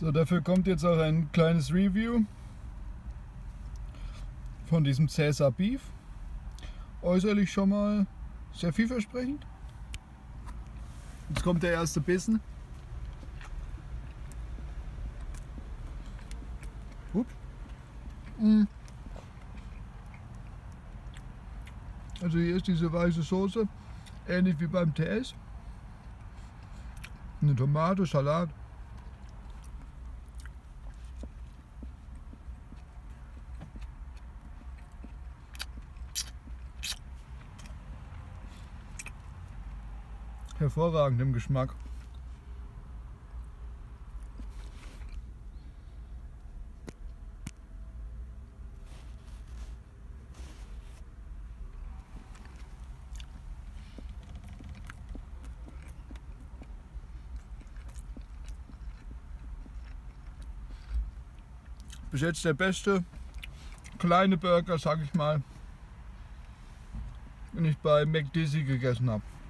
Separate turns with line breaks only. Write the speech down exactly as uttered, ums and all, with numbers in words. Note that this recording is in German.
So, dafür kommt jetzt auch ein kleines Review von diesem Caesar Beef. Äußerlich schon mal sehr vielversprechend. Jetzt kommt der erste Bissen. Upp. Mm. Also hier ist diese weiße Soße, ähnlich wie beim T S. Eine Tomate, Salat. Hervorragend im Geschmack. Bis jetzt der beste kleine Burger, sag ich mal, den ich bei McDizzy gegessen habe.